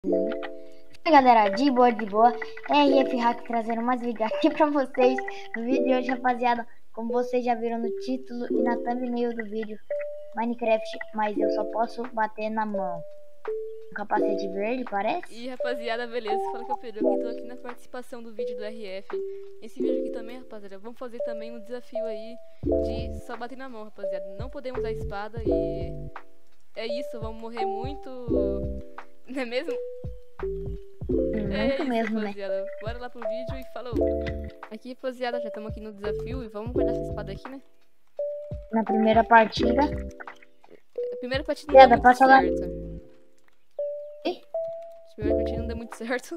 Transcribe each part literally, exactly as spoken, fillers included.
E aí, galera, de boa, de boa, R F Hack trazendo mais vídeo aqui pra vocês. No vídeo de hoje, rapaziada, como vocês já viram no título e na thumbnail do vídeo, Minecraft, mas eu só posso bater na mão. Um capacete verde, parece? E rapaziada, beleza? Fala que eu Pedro, que tô aqui na participação do vídeo do R F. Esse vídeo aqui também, rapaziada, vamos fazer também um desafio aí de só bater na mão, rapaziada. Não podemos usar espada e é isso, vamos morrer muito, não é mesmo? Muito É isso, mesmo, né? rapaziada. Bora lá pro vídeo e falou. Aqui, rapaziada, já estamos aqui no desafio e vamos guardar essa espada aqui, né? Na primeira partida. A primeira partida não Pedra, deu muito passa lá. certo. Ih, A primeira partida não deu muito certo.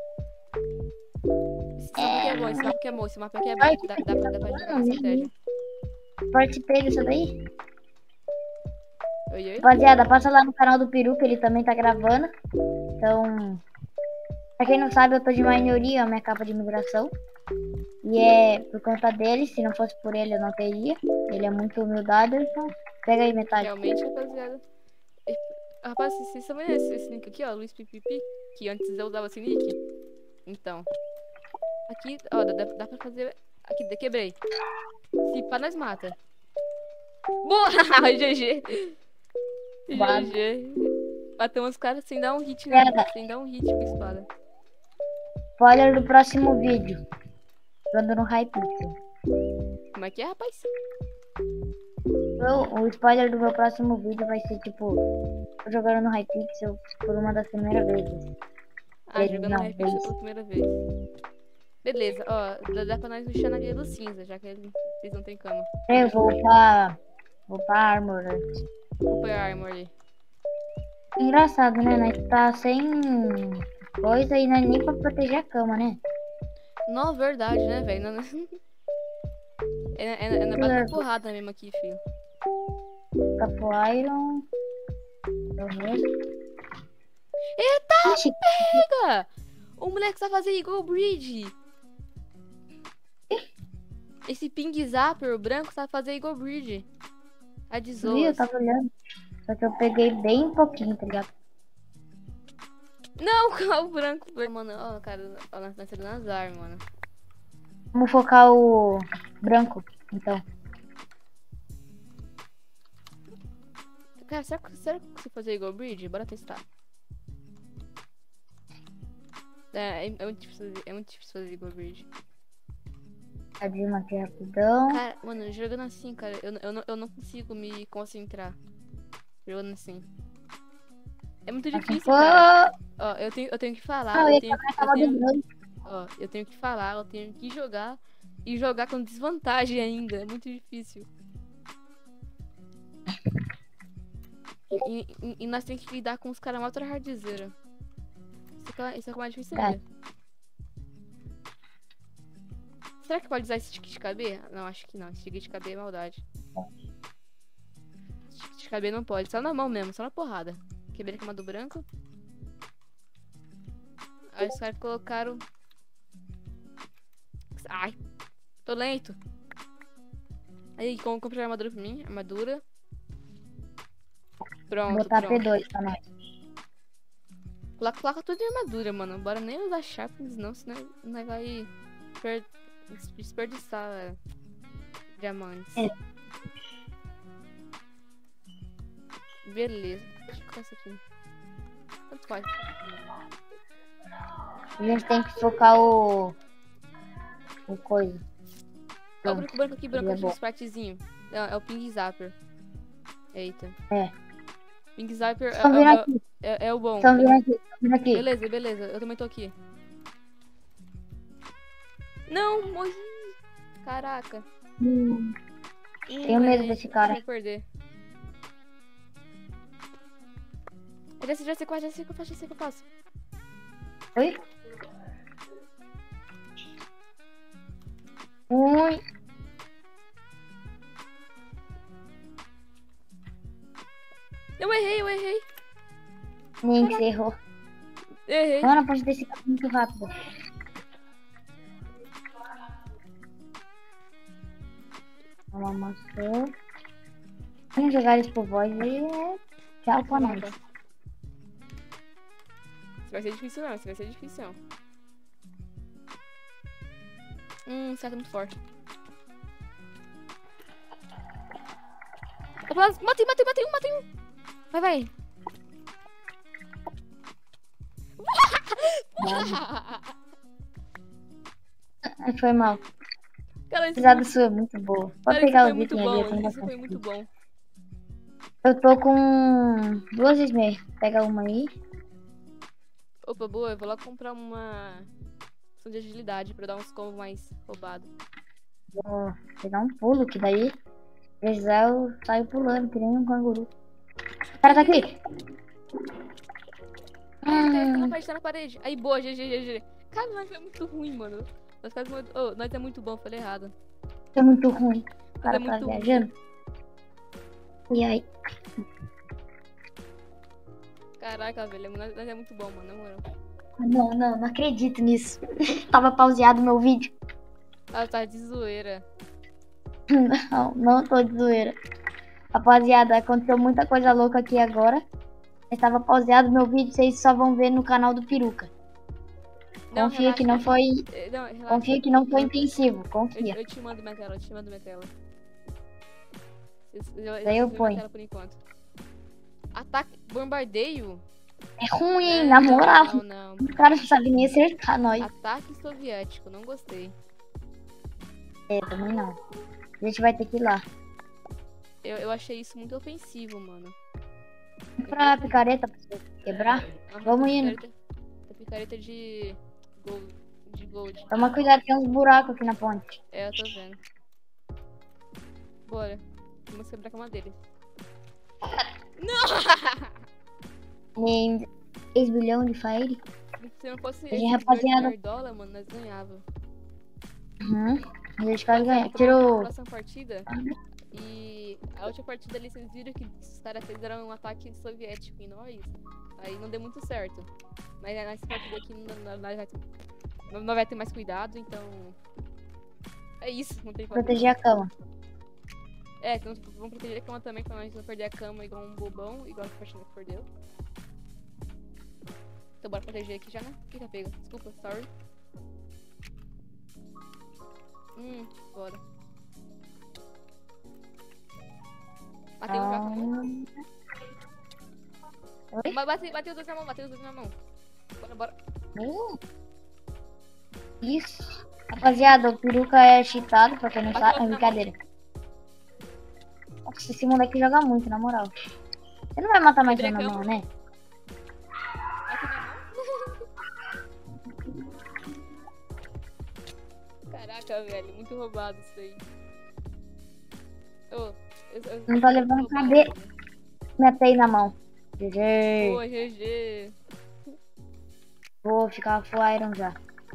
Esse mapa aqui é bom, esse mapa aqui é bom, esse mapa aqui é bom. Ai, Dá, dá, pra- dá pra jogar com estratégia. participei disso daí. Oi, oi. Rapaziada, passa lá no canal do Peru, que ele também tá gravando. Então, pra quem não sabe, eu tô de maioria, a minha capa de migração. E é por conta dele, se não fosse por ele eu não teria. Ele é muito humildade, então pega aí metade. Realmente, rapaziada. E, rapaz, vocês vocês estão vendo esse, esse link aqui, ó? Luiz Pipipi. Que antes eu usava esse nick. Então. Aqui, ó, dá, dá pra fazer. Aqui, quebrei. Se pá, nós mata. Boa! G G. Bada. G G. Matamos os caras sem dar um hit, né? Pega. Sem dar um hit com espada. Spoiler do próximo vídeo. Jogando no Hypixel. Como é que é, rapaz? Eu- O spoiler do meu próximo vídeo vai ser tipo eu jogando no Hypixel por uma das primeiras vezes. Ah, Ele jogando não Hypixel fez. pela primeira vez. Beleza, ó, dá, dá pra nós rushar na Guia do Cinza, já que eles eles não têm cama. Eu vou upar. Vou upar Armor antes. Vou pegar a armor ali. Engraçado, né? Nós tá sem coisa e não é nem pra proteger a cama, né? Não, verdade, né, velho? Não- É, é, é na base da porrada mesmo aqui, filho. Capo Iron. É o resto. Eita, Ixi, pega! O moleque sabe fazer igual o Bridge. Esse ping zapper, o branco, sabe fazer igual o Bridge. A de viu? Eu Zoas. tava olhando. Só que eu peguei bem pouquinho, tá ligado? Não, o branco. Mano, ó, cara, ó, nós nós estamos nas armas, mano. Vamos focar o branco, então. Cara, será que, será que você fazer igual o Bridge? Bora testar. É, é, é muito difícil fazer, é muito difícil fazer igual o Bridge. Abrimos aqui rapidão. Cara, mano, jogando assim, cara, eu, eu, não, eu não consigo me concentrar. Jogando assim. É muito difícil, cara. Ó, eu tenho, eu tenho que falar, Ah, eu eu ia tenho, quebrar a eu cama do tenho, branco. ó, eu tenho que falar, eu tenho que jogar e jogar com desvantagem ainda. É muito difícil. E, e- e nós temos que lidar com os caras mais hardzeira. Isso é, isso é o mais difícil Tá. ainda. Será que pode usar stick de K B? Não, acho que não. Stick de K B é maldade. Stick de K B não pode. Só na mão mesmo, só na porrada. Quebrei a cama do branco. Aí os caras colocaram. Ai, tô lento. Aí, como comprei armadura pra mim? Armadura. Vou Pronto, botar P pronto. dois pra nós. Coloca, coloca tudo em armadura, mano. Bora nem usar sharpness, não, senão nós vai per- desperdiçar é, diamantes. É. Beleza. Deixa eu colocar isso aqui. Quanto faz? A gente tem que focar o. O coisa. Ó, o branco, branco aqui, branco Ele é aqui, bom. os pratezinhos. É, é o Ping Zapper. Eita. É. Ping Zapper é, Estão vindo é, aqui. é, é o bom. Estão vindo aqui. Estão vindo aqui. Beleza, beleza. Eu também tô aqui. Não, morri. Caraca. Hum, Ih, Tenho medo velho, desse cara. Eu vou perder. Eu já sei, já sei, qual- já sei o que eu faço, já sei o que eu faço. Oi? Ui. Eu errei, eu errei. Nem que você errou. Errei. Mano, pode desse cara muito rápido. Uma maçã. Vamos jogar isso pro voz e é. Tchau pra nós. vai ser difícil não, isso vai ser difícil não. Hum, certo, muito forte. Opa, matei, matei, matei um, matei um. Vai, vai. Ai, foi mal. Cara, A isso, risada sua é muito boa. Pode cara, isso pegar foi os muito itens ali, eu bom. tenho Isso foi bastante. muito bom. Eu tô com duas esmeraldas. Pega uma aí. Opa, boa, eu vou lá comprar uma opção de agilidade pra dar uns combos mais roubados. Vou pegar um pulo, que daí precisar eu saio pulando, que nem um canguru. O cara tá aqui. Ah, ele tá, ele tá na Hum, parede, tá na parede. Aí, boa, G G, G G. Cara, nós é muito ruim, mano. Nós, faz muito... oh, nós é muito bom, falei errado. é muito ruim. O Nós cara é tá muito ruim. viajando. E aí? Caraca, velho, nós, nós é muito bom, mano, na moral. Não, não, não acredito nisso. Tava pauseado meu vídeo. Ah, tá de zoeira. Não, não tô de zoeira. Rapaziada, aconteceu muita coisa louca aqui agora. Estava pauseado meu vídeo, vocês só vão ver no canal do Peruca. Não, Confia relaxa. que não foi, Eh, Não, relaxa. confia que não foi Eu- intensivo, Eu, confia. eu te mando minha tela, eu te mando minha tela. Eu, eu, Daí eu minha ponho. tela por enquanto. Ataque, bombardeio? É ruim, hein, Não, na moral. Não, não. O cara não sabe nem acertar nós. Ataque soviético, não gostei. É, também não. A gente vai ter que ir lá. Eu, eu achei isso muito ofensivo, mano. Pra picareta, pra você quebrar. Nossa, Vamos essa indo. picareta- essa picareta de gold. De gold. Toma cuidado, tem uns buracos aqui na ponte. É, eu tô vendo. Bora. Vamos quebrar a cama dele. Nem três bilhões de fire. Se não fosse Hoje, esse rapaziada. nerdola, mano, nós ganhava. Uhum. A gente vai ganhar. Na Tirou. próxima partida. E a última partida ali, vocês viram que os caras fizeram um ataque soviético em nós. Aí não deu muito certo. Mas nessa partida aqui não, nós vai ter, não vai ter mais cuidado, então. É isso, não tem como. Proteger a cama. É, então vamos proteger a cama também, pra nós não perder a cama igual um bobão, igual a partida que perdeu. Então bora proteger aqui já, né? Quem tá pego? Desculpa, sorry. Hum, bora. Matei um já, acabou. Oi? Ba- Batei, batei os dois na mão, batei os dois na mão. Bora, bora. Uh. Isso. Rapaziada, o peruca é cheatado, pra quem não Bateu sabe. É outro na brincadeira. Nossa, esse moleque joga muito, na moral. Você não vai matar mais Quebrei um a na cama. mão, né? Aqui na mão. Caraca, velho, muito roubado isso aí. Ô, eu, eu, Não tá levando roubado, cadê? mano. Metei na mão. G G. Boa, G G. Vou ficar full iron já.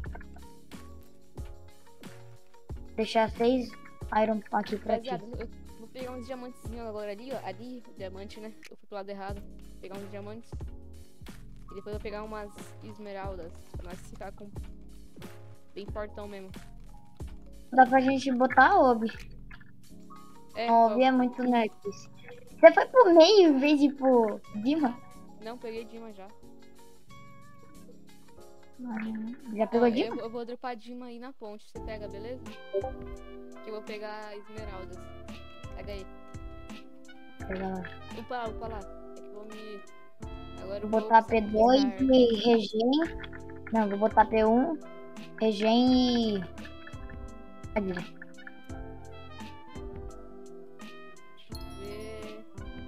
Deixar seis iron aqui pra ti. Rapaziada, eu vou pegar uns diamantezinhos agora ali, ó. Ali, diamante, né? Eu fui pro lado errado. Vou pegar uns diamantes. E depois eu vou pegar umas esmeraldas. Pra nós ficar com. Bem fortão mesmo. Dá pra gente botar a Obi. É, A Obi é muito nerds. Você foi pro meio em vez de ir pro Dima? não, peguei Dima já. Já pegou Ó, Dima? eu, eu vou dropar Dima aí na ponte. Você pega, beleza? Que eu vou pegar esmeraldas. Pega aí. Pega lá. Upa lá, upa lá. É que eu vou me. Agora eu Vou botar P dois precisar- e regen. Não, vou botar P um, regen e. Cadê? Deixa eu ver.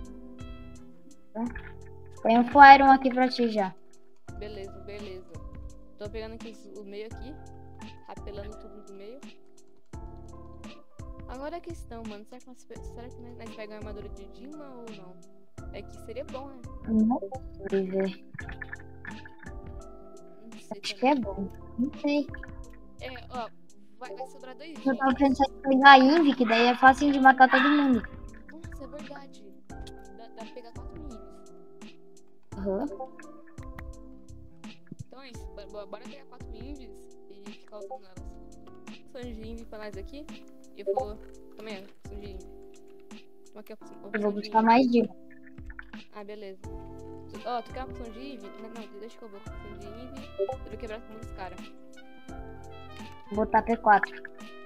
Tem um Fire aqui pra ti já. Beleza, beleza. Tô pegando aqui os- o meio aqui. Rapelando tudo do meio. Agora a questão, mano. Será que nós, será que nós nós pegamos a armadura de Dima ou não? É que seria bom, né? Não sei ver. Não sei Acho que também. é bom. Não sei. É, ó. Vai, vai sobrar dois Eu tava dias. pensando em pegar a Invi, que daí é fácil de matar todo mundo. Nossa, é verdade. Dá, dá pra pegar quatro níveis. Aham. Então é isso. Bora, bora pegar quatro níveis e ficar usando elas. Som de Invi pra nós aqui. Eu vou. Também, ó. Som de Invi. Toma aqui a opção Eu vou de buscar Invi. mais Dima. Ah, beleza. Tu- Ó, tu quer uma poção de Eve? Não, não, deixa que eu vou com a poção de Eve. Eu vou quebrar com muitos caras. Vou botar P quatro.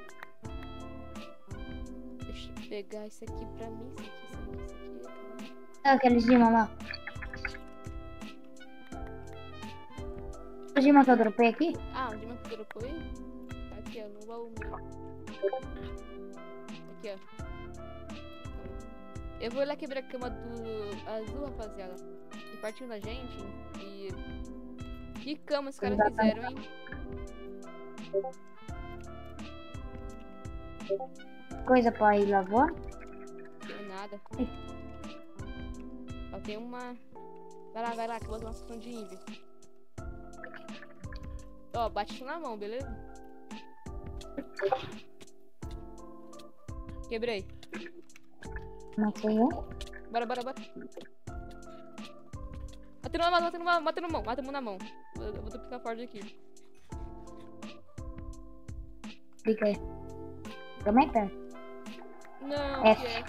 Deixa eu pegar isso aqui pra mim. Isso aqui, isso aqui, isso aqui. Ah, aqueles de lá. Os de que eu dropei aqui? Ah, onde mais que eu dropei? Aqui, ó, no baú meu. Aqui, ó. Eu vou lá quebrar a cama do azul, rapaziada. E partiu na gente. E. Que cama os caras fizeram, hein? Coisa pra ir lavar? Não tem nada. Ó, tem uma. Vai lá, vai lá, que eu vou usar uma poção de Eve. Ó, bate isso na mão, beleza? Quebrei. Matei um. Bora, bora, bora. Mata na mão, mata na mão, mata na mão, mata na mão. Eu, eu vou duplicar forte aqui. Fica aí. Como é que tá? Não, F. que é.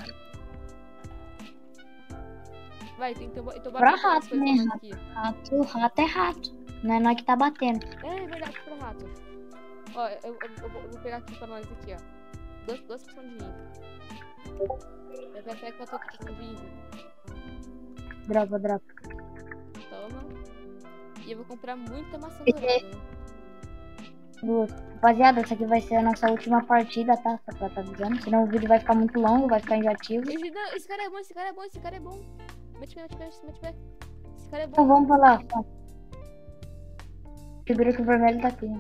Vai, tem que ter. Então Pra bora botar as rato, coisas né? mais aqui. Rato, rato é rato. Não é nós que tá batendo. É verdade, pra rato. Ó, eu, eu, eu, vou, eu vou pegar aqui pra nós aqui, ó. Duas, duas poções de Eve. Eu vou pegar quatro poções de Eve. Dropa, dropa. Toma. E eu vou comprar muita maçã Esse- dourada, né? Duas. Rapaziada, essa aqui vai ser a nossa última partida, tá? Só pra tá avisando. Senão o vídeo vai ficar muito longo, vai ficar enjoativo. Esse, não, esse cara é bom, esse cara é bom, esse cara é bom. Mete pé, mete pé, mete pé. Esse cara é Então bom. vamos pra lá. Segura que o vermelho tá aqui.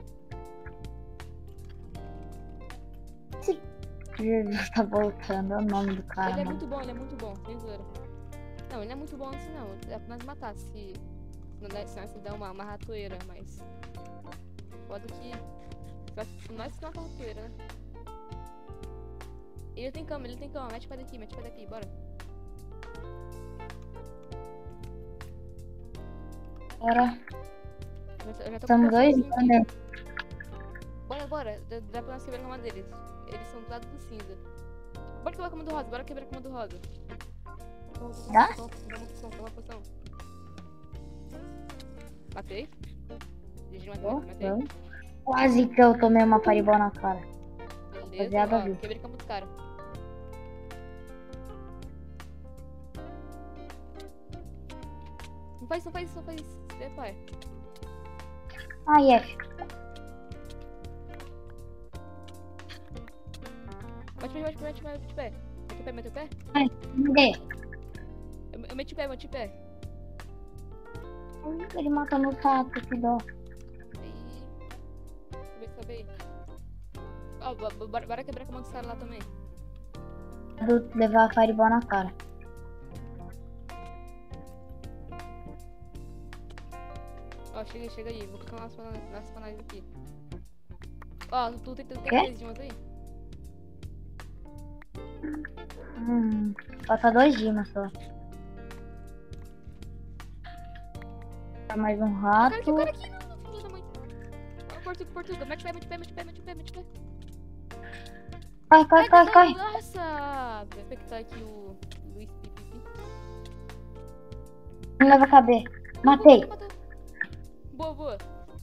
Esse Jesus tá voltando, é o nome do cara, Ele é mano. muito bom, ele é muito bom, sem zoeira. Não, ele não é muito bom assim não. É pra nós matar se. Não der, se nós der uma, uma ratoeira, mas. Foda que. Se nós não é uma ratoeira, né? Ele tem cama, ele tem cama. Mete pé daqui, mete pé daqui, bora. Bora. Eu já tô- eu já tô São com dois, poçãozinho aqui. né? Bora, bora. Dá, dá pra nós quebrar a cama deles. Eles são do lado do cinza. Bora quebrar a cama do rosa, bora quebrar a cama do rosa. Dá? Toma uma poção, toma uma poção. Matei. G G, matei, Ó, matei. vamos. Quase que eu tomei uma fireball na cara. Beleza, Rapaziada, ó, viu? quebrei a cama do cara. Não faz isso, não faz isso, não faz isso. Você é pai. Ai, F. Mete pé, mete pé, mete pé, mete pé. Mete pé, mete pé. Ai, me dê. Eu, eu meti pé, meti pé. Ele matou meu rato, que dó. Aí. Deixa eu ver se sabe aí. Ó, bo- bo- bora, bora quebrar a cama dos caras lá também. Do levar a fireball na cara. Ó, chega aí, chega aí. Vou colocar nas panelas, nas panelas aqui. Ó, tu tem, tem Quê? três dimas aí? Hum, falta dois dimas só. Tá mais um O cara aqui, o rato. cara aqui, não, não, filho da mãe. Ó, Portuga, Portuga. Mete pé, mete pé, mete pé, mete pé, mete pé. Corre, corre, corre, corre. Nossa! Vou infectar aqui o Luiz Pipipi. Não leva K B. Matei. Boa, boa.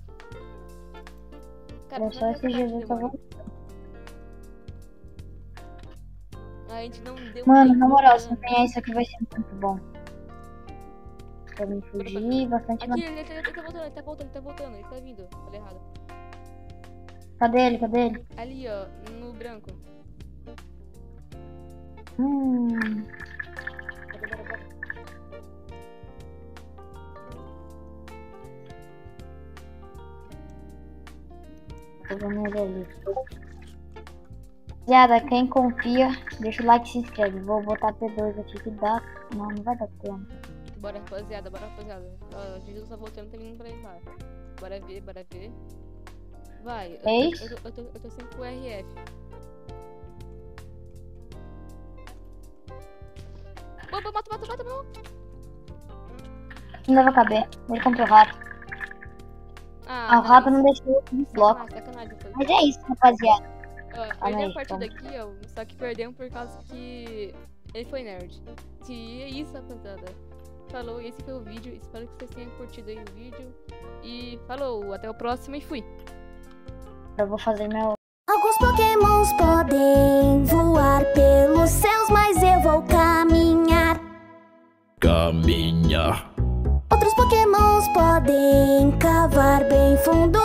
É só esse Jesus tá voltando. A gente não deu Mano, tempo na moral, de se dano. ganhar isso aqui vai ser muito bom. Pra mim fugir, bastante Aqui, mais. ele, ele, ele tá voltando, ele tá voltando, ele tá voltando, ele tá vindo. Falei errado. Cadê ele? Cadê ele? Ali, ó, no branco. Hum. Bora, bora, bora. Tô vendo ele ali. Rapaziada, quem confia, deixa o like e se inscreve. Vou botar P dois aqui que dá. Não, não vai dar tempo. Bora, rapaziada, bora, rapaziada. Ó, Jesus tá voltando, tá vindo pra ele lá. Bora ver, bora ver. Vai, eu, É eu, isso? eu, tô- eu, tô, eu tô sempre com o R F. Boa, mata, mata, mata, mata. Não leva K B. Ele comprou o rato. Ah, Ah, o rato nice. não deixou de bloco. Sacanagem, sacanagem, rapaziada. Mas é isso, rapaziada. Ó, Calma perdemos aí, a partida calma. aqui, ó. Só que perdemos por causa que ele foi nerd. E é isso, rapaziada. falou, esse foi o vídeo. Espero que vocês tenham curtido aí o vídeo. E falou, até o próximo e fui. Eu vou fazer meu... Alguns pokémons podem voar pelos céus, mas eu vou caminhar. Caminhar. Outros pokémons podem cavar bem fundo,